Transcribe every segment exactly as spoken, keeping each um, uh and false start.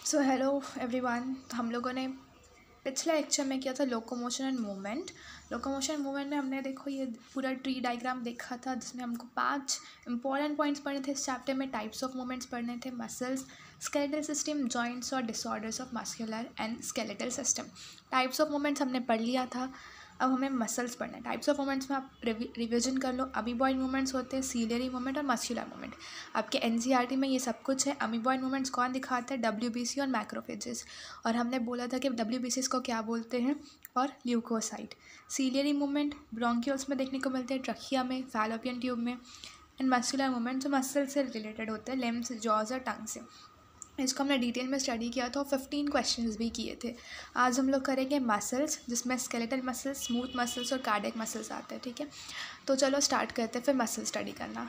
So hello everyone. तो हम लोगों ने पिछले लेक्चर में किया था locomotion and movement. Locomotion and movement में हमने देखो ये पूरा ट्री डायग्राम देखा था, जिसमें हमको पांच इंपॉर्टेंट पॉइंट्स पढ़ने थे इस चैप्टर में। टाइप्स ऑफ मूवमेंट्स पढ़ने थे, मसल्स, स्केलेटल सिस्टम, जॉइंट्स और disorders of muscular and skeletal system. Types of movements हमने पढ़ लिया था, अब हमें मसल्स पढ़ना है। टाइप्स ऑफ मूवमेंट्स में आप रिविजन कर लो। अमीबॉइड मूवमेंट्स होते हैं, सीलियरी मूवमेंट और मस्कुलर मूवमेंट। आपके एनसीईआरटी में ये सब कुछ है। अमीबॉइड मूवमेंट्स कौन दिखाते हैं? डब्ल्यूबीसी और मैक्रोफेजेस। और हमने बोला था कि डब्ल्यूबीसीज को क्या बोलते हैं, और ल्यूकोसाइट। सीलियरी मूवमेंट ब्रोंकियोल्स में देखने को मिलते हैं, ट्रकिया में, फैलोपियन ट्यूब में। एंड मस्कुलर मूवमेंट जो मसल से रिलेटेड होते हैं, लिम्स, जॉज और टंग से। इसको हमने डिटेल में स्टडी किया था और फिफ्टीन क्वेश्चंस भी किए थे। आज हम लोग करेंगे मसल्स, जिसमें स्केलेटल मसल्स, स्मूथ मसल्स और कार्डियक मसल्स आते हैं। ठीक है, तो चलो स्टार्ट करते हैं फिर मसल स्टडी करना।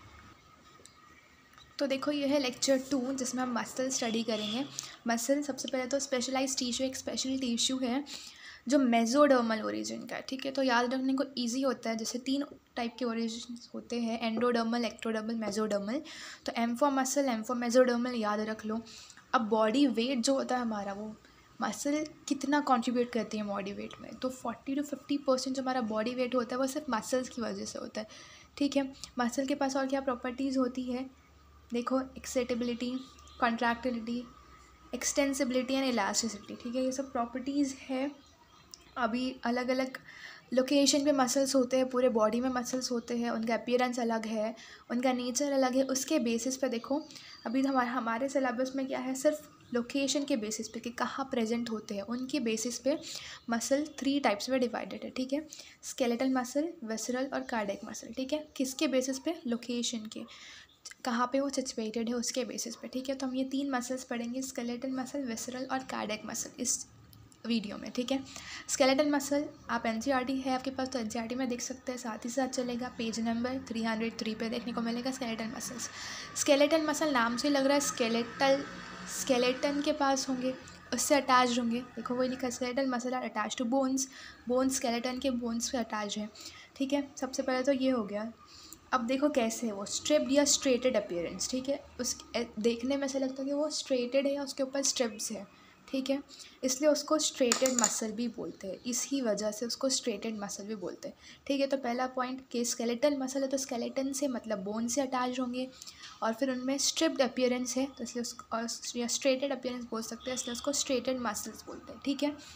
तो देखो ये है लेक्चर टू, जिसमें हम मसल स्टडी करेंगे। मसल सबसे पहले तो स्पेशलाइज टिश्यू, एक स्पेशल टिश्यू है जो मेसोडर्मल ओरिजिन का है। ठीक है, तो याद रखने को इजी होता है। जैसे तीन टाइप के ओरिजिन होते हैं, एंडोडर्मल, एक्टोडर्मल, मेसोडर्मल। तो M for muscle, M for mesodermal याद रख लो। अब बॉडी वेट जो होता है हमारा, वो मसल कितना कंट्रीब्यूट करती है बॉडी वेट में, तो फोर्टी टू फिफ्टी परसेंट जो हमारा बॉडी वेट होता है वो सिर्फ मसल्स की वजह से होता है। ठीक है, मसल के पास और क्या प्रॉपर्टीज़ होती है देखो, excitability, contractility, extensibility and elasticity. ठीक है, ये सब प्रॉपर्टीज़ है। अभी अलग अलग लोकेशन पे मसल्स होते हैं, पूरे बॉडी में मसल्स होते हैं, उनका अपीयरेंस अलग है, उनका नेचर अलग है। उसके बेसिस पे देखो, अभी हमारे हमारे सिलेबस में क्या है, सिर्फ लोकेशन के बेसिस पे कि कहाँ प्रेजेंट होते हैं, उनके बेसिस पे मसल थ्री टाइप्स में डिवाइडेड है। ठीक है, स्केलेटल मसल, विसरल और कार्डियक मसल। ठीक है, किसके बेसिस पे? लोकेशन के, कहाँ पे वो सिचुएटेड है उसके बेसिस पे। ठीक है, तो हम ये तीन मसल्स पढ़ेंगे, स्केलेटल मसल, विसरल और कार्डियक मसल, इस वीडियो में। ठीक है, स्केलेटल मसल आप एनसीईआरटी है आपके पास तो एनसीईआरटी में देख सकते हैं, साथ ही साथ चलेगा page number three hundred three पे देखने को मिलेगा स्केलेटल मसल्स। स्केलेटल मसल नाम से ही लग रहा है स्केलेटल, स्केलेटन के पास होंगे, उससे अटैच होंगे। देखो वही लिखा है, skeletal muscle are attach to bones, bones skeleton के बोन्स से अटैच है। ठीक है, सबसे पहले तो ये हो गया। अब देखो कैसे है वो, स्ट्रिप्ड या स्ट्रेटेड अपीयरेंस। ठीक है, उस देखने में से लगता है कि वो स्ट्रेटेड है या उसके ऊपर स्ट्रिप्स है। ठीक है, इसलिए उसको स्ट्रेटेड मसल भी बोलते हैं, इसी वजह से उसको स्ट्रेटेड मसल भी बोलते हैं। ठीक है, तो पहला पॉइंट कि स्केलेटल मसल है तो स्केलेटन से मतलब बोन से अटैच होंगे, और फिर उनमें स्ट्रिप्ड अपीयरेंस है तो इसलिए उसको, और या स्ट्रेटेड अपीयरेंस बोल सकते हैं, इसलिए उसको स्ट्रेटेड मसल्स बोलते हैं। ठीक है,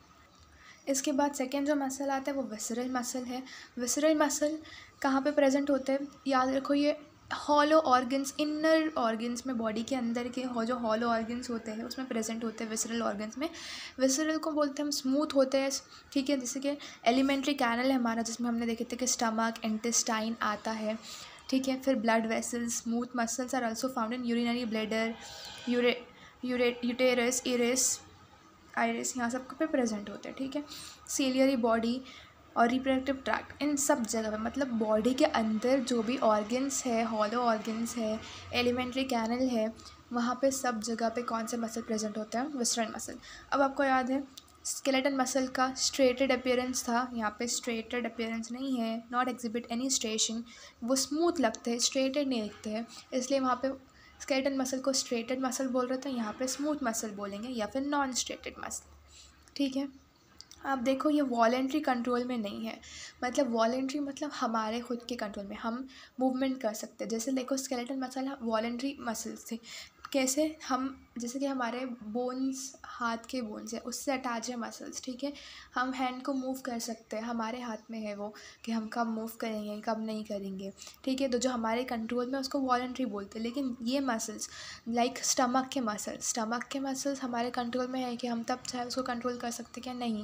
इसके बाद सेकेंड जो मसल आता है वो विसरल मसल है। विसरल मसल कहाँ पे प्रेजेंट होते हैं? याद रखो, ये हॉलो ऑर्गन्स, इनर ऑर्गन्स में, बॉडी के अंदर के जो हॉलो ऑर्गन्स होते हैं उसमें प्रेजेंट होते हैं विसरल ऑर्गन्स में। विसरल को बोलते हैं हम स्मूथ होते हैं। ठीक है, जैसे कि एलिमेंट्री कैनल है हमारा, जिसमें हमने देखे थे कि स्टमक, इंटेस्टाइन आता है। ठीक है, फिर blood vessels, smooth muscles are also found in urinary bladder, यूरे यूरे यूटेरस, इरिस, आइरिस, यहाँ सब पे प्रेजेंट होते हैं। ठीक है, सीलियरी बॉडी और रिप्रोडक्टिव ट्रैक्ट, इन सब जगह पे, मतलब बॉडी के अंदर जो भी ऑर्गन्स है, हॉलो ऑर्गन्स है, एलिमेंट्री कैनल है, वहाँ पे सब जगह पे कौन से मसल प्रेजेंट होते हैं? Visceral muscle. अब आपको याद है स्केलेटल मसल का स्ट्रेटेड अपीयरेंस था, यहाँ पे स्ट्रेटेड अपीयरेंस नहीं है, नॉट एग्जिबिट एनी स्ट्रेशन, वो स्मूथ लगते हैं, स्ट्रेटेड नहीं लगते हैं, इसलिए वहाँ पे स्केलेटल मसल को स्ट्रेटेड मसल बोल रहे थे, यहाँ पे स्मूथ मसल बोलेंगे या फिर नॉन स्ट्रेटेड मसल। ठीक है, आप देखो ये वॉलेंट्री कंट्रोल में नहीं है, मतलब वॉलेंट्री मतलब हमारे खुद के कंट्रोल में, हम मूवमेंट कर सकते हैं। जैसे देखो स्केलेटल मसल वॉलेंट्री मसल्स थे, कैसे? हम जैसे कि हमारे बोन्स, हाथ के बोन्स है, उससे अटैच है मसल्स। ठीक है, हम हैंड को मूव कर सकते हैं, हमारे हाथ में है वो कि हम कब मूव करेंगे कब नहीं करेंगे। ठीक है, तो जो हमारे कंट्रोल में उसको वॉलेंट्री बोलते हैं। लेकिन ये मसल्स लाइक स्टमक के मसल्स, स्टमक के मसल्स हमारे कंट्रोल में है कि हम तब चाहे उसको कंट्रोल कर सकते क्या? नहीं,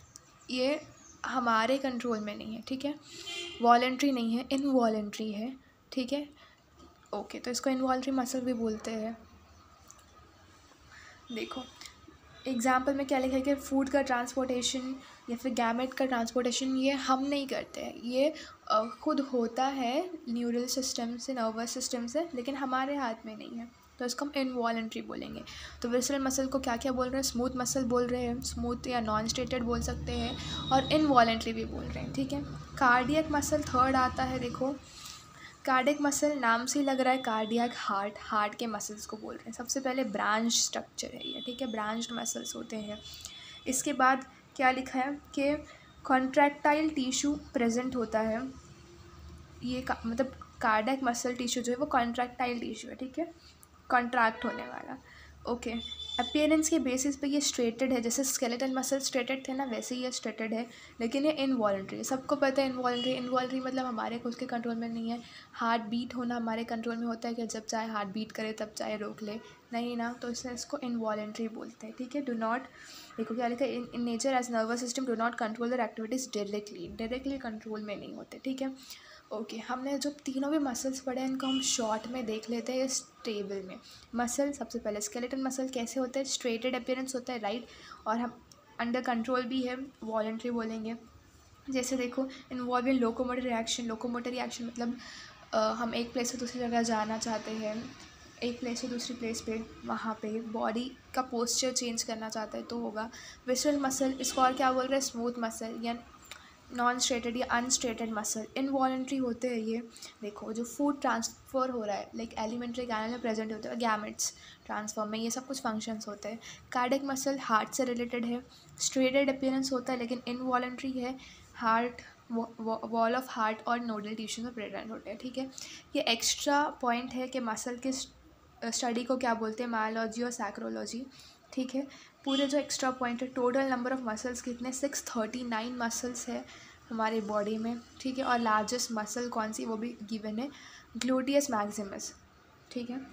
ये हमारे कंट्रोल में नहीं है। ठीक है, वॉलेंट्री नहीं है, इनवॉलेंट्री है। ठीक है, ओके, तो इसको इनवॉलेंट्री मसल भी बोलते हैं। देखो एग्जाम्पल में क्या लिखा है कि फूड का ट्रांसपोर्टेशन या फिर गैमेट का ट्रांसपोर्टेशन ये हम नहीं करते हैं, ये खुद होता है न्यूरल सिस्टम से, नर्वस सिस्टम से, लेकिन हमारे हाथ में नहीं है, तो इसको हम इनवॉलेंट्री बोलेंगे। तो विसरल मसल को क्या क्या बोल रहे हैं? स्मूथ मसल बोल रहे हैं, स्मूथ या नॉन स्ट्रेटेड बोल सकते हैं, और इनवॉलेंट्री भी बोल रहे हैं। ठीक है, कार्डियक मसल थर्ड आता है। देखो कार्डियक मसल नाम से ही लग रहा है, कार्डियक हार्ट, हार्ट के मसल्स को बोल रहे हैं। सबसे पहले ब्रांच स्ट्रक्चर है ये, ठीक है, ब्रांच्ड मसल्स होते हैं। इसके बाद क्या लिखा है कि कॉन्ट्रैक्टाइल टिश्यू प्रेजेंट होता है। ये का, मतलब कार्डियक मसल टिश्यू जो है वो कॉन्ट्रैक्टाइल टिश्यू है, ठीक है, कॉन्ट्रैक्ट होने वाला। ओके, अपीयरेंस के बेसिस पे ये स्ट्रेटेड है, जैसे स्केलेटल मसल स्ट्रेटेड थे ना, वैसे ही ये स्ट्रेटेड है, लेकिन ये इनवॉलंटरी, सबको पता है इनवॉलंटरी। इनवॉलंटरी मतलब हमारे खुद के कंट्रोल में नहीं है। हार्ट बीट होना हमारे कंट्रोल में होता है कि जब चाहे हार्ट बीट करे तब चाहे रोक ले, नहीं ना, तो इसलिए इसको इनवॉलंटरी बोलते हैं, ठीक है। डू नॉट, देखो क्या लिखा है, in nature as nervous system do not control their activities directly, directly control में नहीं होते, ठीक है। ओके okay, हमने जो तीनों भी मसल्स पढ़े हैं इनको हम शॉर्ट में देख लेते हैं इस टेबल में। मसल सबसे पहले स्केलेटन मसल कैसे होता है, स्ट्रेटेड अपीयरेंस होता है, राइट, और हम अंडर कंट्रोल भी है, वॉलंटरी बोलेंगे। जैसे देखो, involve in locomotor reaction, locomotor reaction मतलब आ, हम एक प्लेस से दूसरी जगह जाना चाहते हैं, एक प्लेस से दूसरी प्लेस पे, वहाँ पे बॉडी का पोस्चर चेंज करना चाहते हैं तो होगा। विसरल मसल, इसको और क्या बोल रहे हैं, स्मूथ मसल या नॉन स्ट्रेटेड या अनस्ट्रेटेड मसल। इनवॉलंटरी होते हैं ये, देखो जो फूड ट्रांसफ़र हो रहा है, लाइक एलिमेंट्री कैनल में प्रेजेंट होते हैं, गैमेट्स ट्रांसफॉर्म में, ये सब कुछ फंक्शंस होते हैं। कार्डियक मसल हार्ट से रिलेटेड है, स्ट्रेटेड अपीयरेंस होता है लेकिन इनवॉलंटरी है, हार्ट वॉल ऑफ हार्ट और नोडल टिश्यू में प्रेजेंट होते हैं, ठीक है। ये एक्स्ट्रा पॉइंट है कि मसल के स्टडी को क्या बोलते हैं, मायोलॉजी और सैक्रोलॉजी, ठीक है। पूरे जो एक्स्ट्रा पॉइंट है, टोटल नंबर ऑफ मसल्स कितने, सिक्स थर्टी नाइन मसल्स है हमारे बॉडी में, ठीक है। और लार्जेस्ट मसल कौन सी, वो भी गिवन है, ग्लूटियस मैक्सिमस, ठीक है।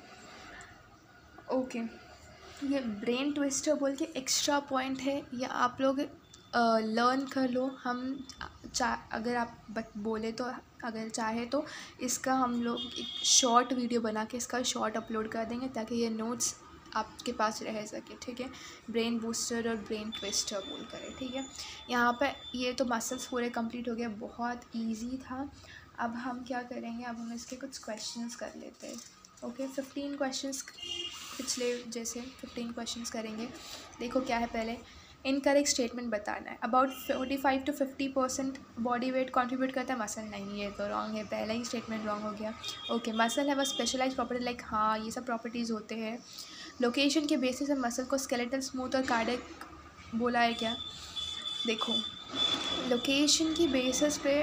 ओके, ये ब्रेन ट्विस्टर बोल के एक्स्ट्रा पॉइंट है, ये आप लोग लर्न कर लो। हम चा अगर आप बोले तो, अगर चाहे तो इसका हम लोग एक शॉर्ट वीडियो बना के इसका शॉर्ट अपलोड कर देंगे ताकि ये नोट्स आपके पास रह सके, ठीक है। ब्रेन बूस्टर और ब्रेन ट्विस्टर बोल करें, ठीक है। यहाँ पे ये तो मसल्स पूरे कंप्लीट हो गए, बहुत इजी था। अब हम क्या करेंगे, अब हम इसके कुछ क्वेश्चंस कर लेते हैं। ओके, फिफ्टीन क्वेश्चंस पिछले जैसे फिफ्टीन क्वेश्चंस करेंगे। देखो क्या है, पहले इनकरेक्ट स्टेटमेंट बताना है। About forty five to fifty percent body weight contribute करता है मसल, नहीं, ये तो रॉन्ग है, पहला ही स्टेटमेंट रॉन्ग हो गया। ओके, मसल है वह स्पेशलाइज प्रॉपर्टी, लाइक हाँ ये सब प्रॉपर्टीज़ होते हैं। लोकेशन के बेसिस पे मसल को स्केलेटल, स्मूथ और कार्डियक बोला है क्या, देखो लोकेशन की बेसिस पे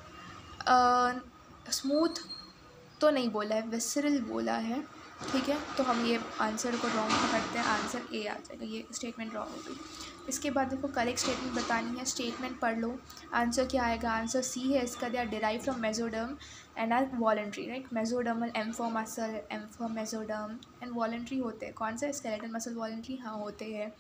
स्मूथ तो नहीं बोला है, विसरल बोला है, ठीक है। तो हम ये आंसर को रॉन्ग करते हैं, आंसर ए आ जाएगा, ये स्टेटमेंट रॉन्ग हो गई। इसके बाद देखो करेक्ट स्टेटमेंट बतानी है, स्टेटमेंट पढ़ लो, आंसर क्या आएगा, आंसर सी है इसका, they are derive from mesoderm and are voluntary, right. Mesodermal, M for muscle, M for mesoderm and voluntary होते हैं। कौन सा, स्केलेटल मसल वॉलंटरी, हाँ होते हैं।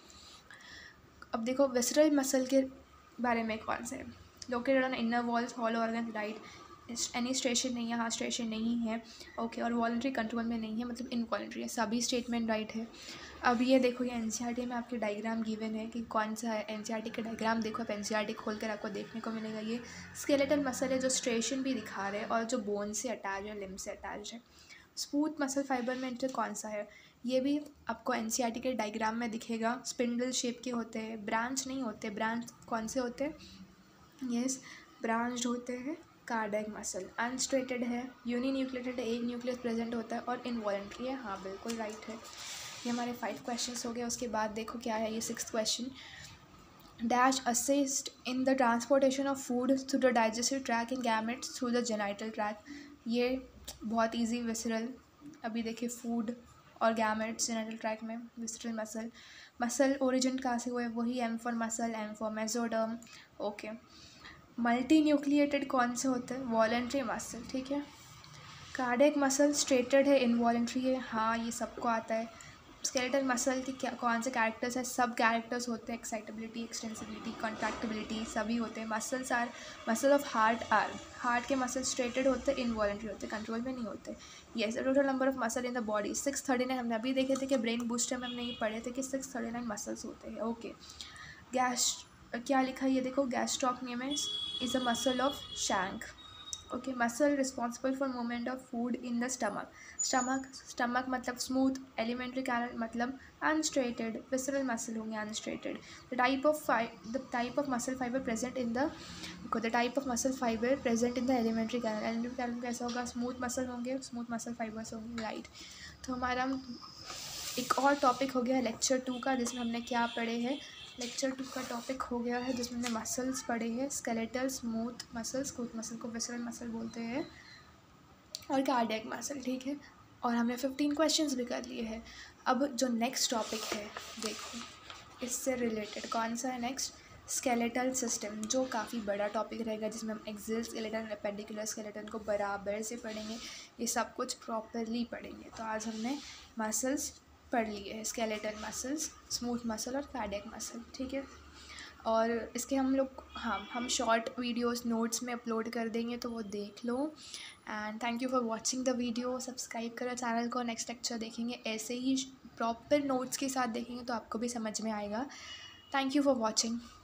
अब देखो विसरल मसल के बारे में कौन सा है, located on inner walls, hollow organ, right, एनी स्टेशन नहीं है, हाँ स्टेशन नहीं है, ओके। और वॉलंटरी कंट्रोल में नहीं है, मतलब इनवॉलंटरी है, सभी स्टेटमेंट राइट है। अब ये देखो, ये एनसीईआरटी में आपके डायग्राम गिवन है कि कौन सा है, एनसीईआरटी का डायग्राम देखो, आप एनसीईआरटी खोल कर आपको देखने को मिलेगा। ये स्केलेटल मसल है जो स्ट्रेशन भी दिखा रहे हैं और जो बोन से अटैच है, लिम्ब से अटैच है। स्मूथ मसल फाइबर में इंटर कौन सा है, ये भी आपको एनसीईआरटी के डायग्राम में दिखेगा, स्पिंडल शेप के होते हैं, ब्रांच नहीं होते, ब्रांच कौन से होते हैं, यस ब्रांच्ड होते हैं, कार्डियक मसल। अनस्ट्रेटेड है, यूनिन्यूक्लिएटेड है, एक न्यूक्लियस प्रेजेंट होता है, और इनवॉलंटरी है, हाँ बिल्कुल राइट है। ये हमारे फाइव क्वेश्चंस हो गए। उसके बाद देखो क्या है, ये sixth question, dash assist in the transportation of food through the digestive tract in gametes through the genital tract. ये बहुत ईजी, विसरल, अभी देखिए फूड और गैमेट्स जेनाइटल ट्रैक में, विसरल मसल। मसल ओरिजिन कहाँ से हुआ है, वही M for muscle, M for mesoderm, okay. Multi nucleated कौन से होते हैं, वॉलंटरी मसल, ठीक है। कार्डियक मसल स्ट्रेटेड है, इनवॉलंटरी है, हाँ ये सबको आता है। स्केलेटल मसल के क्या कौन से कैरेक्टर्स है, सब कैरेक्टर्स होते हैं, एक्साइटेबिलिटी, एक्सटेंसिबिलिटी, कॉन्ट्रैक्टिबिलिटी, सभी होते हैं। Muscles are, muscle of heart are, heart के मसल स्ट्रेटेड होते हैं, इनवॉलंटरी होते हैं, कंट्रोल में नहीं होते। Yes, total number of muscle in the body six thirty nine, हमने अभी देखे थे कि ब्रेन बूस्टर में हमने ये पढ़े थे कि सिक्स थर्टी नाइन मसल्स होते हैं, ओके। गैस क्या लिखा है, ये देखो, gastrocnemius is a muscle of shank, okay, muscle responsible for movement of food in the stomach. Stomach stomach मतलब स्मूथ, एलिमेंट्री कैनल मतलब अनस्ट्रेटेड, विसरल मसल होंगे unstriated. The type of the type of muscle fibre present in the the type of muscle fibre present in the alimentary canal. Alimentary canal कैसा होगा? Smooth muscle होंगे, smooth muscle fibres होंगे, right. तो हमारा एक और topic हो गया लेक्चर टू का, जिसमें हमने क्या पढ़े हैं। लेक्चर टू का टॉपिक हो गया है जिसमें हमने मसल्स पढ़े हैं, skeletal, smooth muscle, smooth muscle को विसरल मसल बोलते हैं, और कार्डियक मसल, ठीक है। और हमने फिफ्टीन क्वेश्चंस भी कर लिए हैं। अब जो नेक्स्ट टॉपिक है, देखो इससे रिलेटेड कौन सा है नेक्स्ट? स्केलेटल सिस्टम, जो काफ़ी बड़ा टॉपिक रहेगा, जिसमें हम एक्सियल स्केलेटन, एपेंडिकुलर स्केलेटन को बराबर से पढ़ेंगे, ये सब कुछ प्रॉपरली पढ़ेंगे। तो आज हमने मसल्स पढ़ लिए हैं, स्केलेटल मसल्स, स्मूथ मसल और कार्डियक मसल, ठीक है। और इसके हम लोग हाँ हम शॉर्ट वीडियोस नोट्स में अपलोड कर देंगे, तो वो देख लो। And thank you for watching the video. Subscribe करो चैनल को। नेक्स्ट लेक्चर देखेंगे ऐसे ही प्रॉपर नोट्स के साथ देखेंगे, तो आपको भी समझ में आएगा। Thank you for watching.